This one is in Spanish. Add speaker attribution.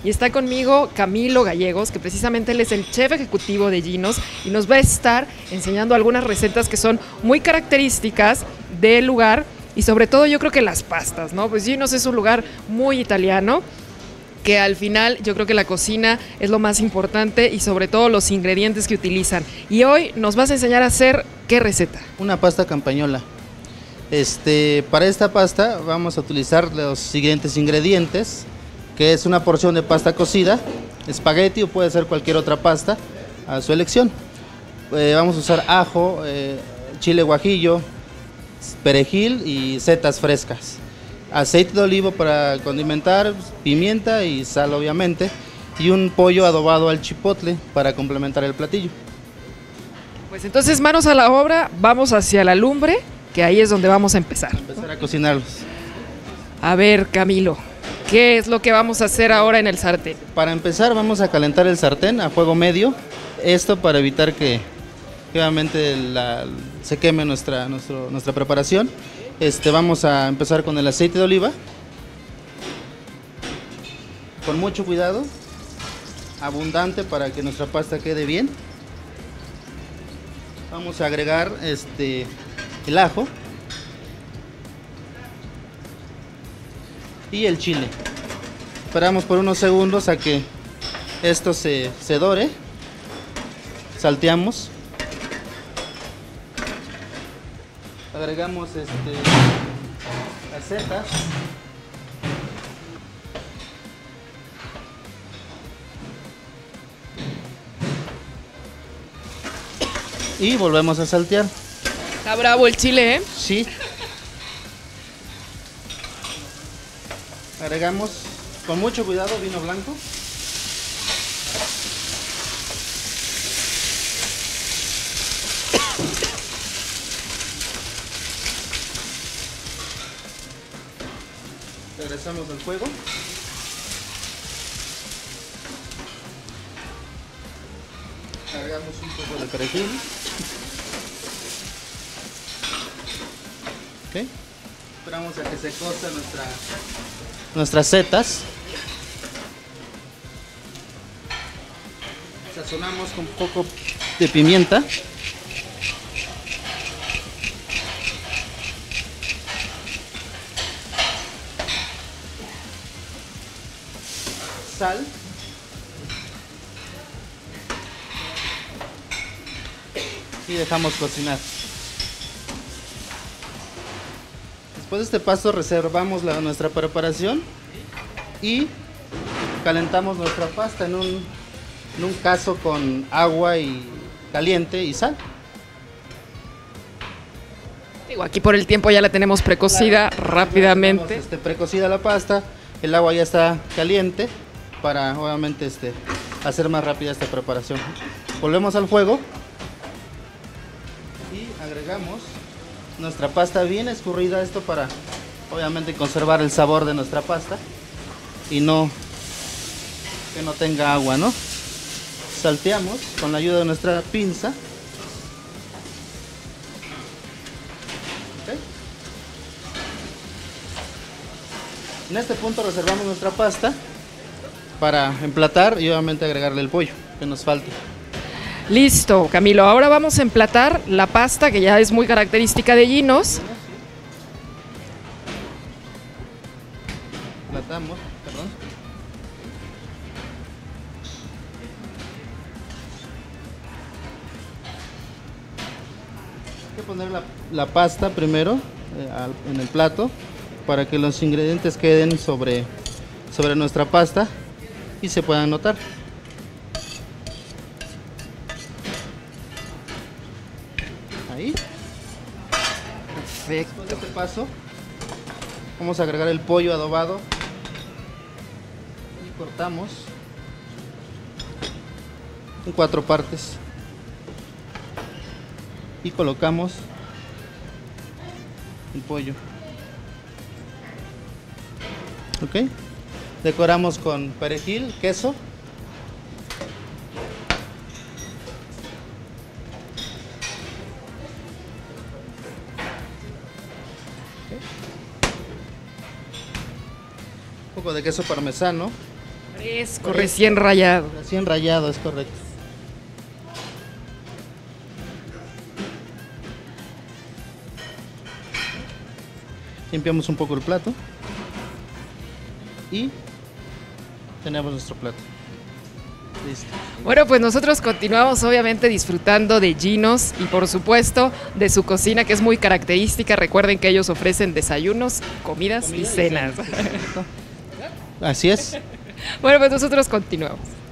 Speaker 1: y está conmigo Camilo Gallegos, que precisamente él es el chef ejecutivo de Ginos y nos va a estar enseñando algunas recetas que son muy características del lugar y sobre todo yo creo que las pastas, ¿no? Pues Ginos es un lugar muy italiano, que al final yo creo que la cocina es lo más importante y sobre todo los ingredientes que utilizan. Y hoy nos vas a enseñar a hacer ¿qué receta?
Speaker 2: Una pasta campañola. Para esta pasta vamos a utilizar los siguientes ingredientes, que es una porción de pasta cocida, espagueti o puede ser cualquier otra pasta a su elección. Vamos a usar ajo, chile guajillo, perejil y setas frescas. Aceite de olivo para condimentar, pimienta y sal obviamente, y un pollo adobado al chipotle para complementar el platillo.
Speaker 1: Pues entonces manos a la obra, vamos hacia la lumbre, que ahí es donde vamos a empezar.
Speaker 2: Empezar a cocinarlos.
Speaker 1: A ver, Camilo, ¿qué es lo que vamos a hacer ahora en el sartén?
Speaker 2: Para empezar vamos a calentar el sartén a fuego medio, esto para evitar que obviamente se queme nuestra preparación. Vamos a empezar con el aceite de oliva, con mucho cuidado, abundante para que nuestra pasta quede bien. Vamos a agregar el ajo y el chile. Esperamos por unos segundos a que esto se dore. Salteamos. Agregamos las setas. Y volvemos a saltear.
Speaker 1: Está bravo el chile, ¿eh?
Speaker 2: Sí. Agregamos con mucho cuidado vino blanco. Regresamos al fuego. Agregamos un poco de perejil. Okay. Esperamos a que se cosa nuestras setas. Sazonamos con un poco de pimienta. Sal. Y dejamos cocinar. Después de este paso reservamos nuestra preparación y calentamos nuestra pasta en un cazo con agua y caliente y sal.
Speaker 1: Digo, aquí por el tiempo ya la tenemos precocida rápidamente.
Speaker 2: Tenemos, precocida la pasta, el agua ya está caliente para obviamente hacer más rápida esta preparación. Volvemos al fuego y agregamos nuestra pasta bien escurrida, esto para obviamente conservar el sabor de nuestra pasta y que no tenga agua, ¿no? Salteamos con la ayuda de nuestra pinza. Okay. En este punto reservamos nuestra pasta para emplatar y obviamente agregarle el pollo que nos falte.
Speaker 1: Listo, Camilo. Ahora vamos a emplatar la pasta que ya es muy característica de Ginos.
Speaker 2: Emplatamos, perdón. Hay que poner la pasta primero en el plato para que los ingredientes queden sobre nuestra pasta y se puedan notar. Ahí.
Speaker 1: Perfecto.
Speaker 2: Después de este paso vamos a agregar el pollo adobado y cortamos en 4 partes y colocamos el pollo. Ok, decoramos con perejil, queso. Un poco de queso parmesano.
Speaker 1: Fresco, recién rallado.
Speaker 2: Recién rallado, es correcto. Limpiamos un poco el plato y tenemos nuestro plato. Listo.
Speaker 1: Bueno, pues nosotros continuamos obviamente disfrutando de Ginos y por supuesto de su cocina que es muy característica. Recuerden que ellos ofrecen desayunos, comidas y cenas.
Speaker 2: Así es.
Speaker 1: Bueno, pues nosotros continuamos.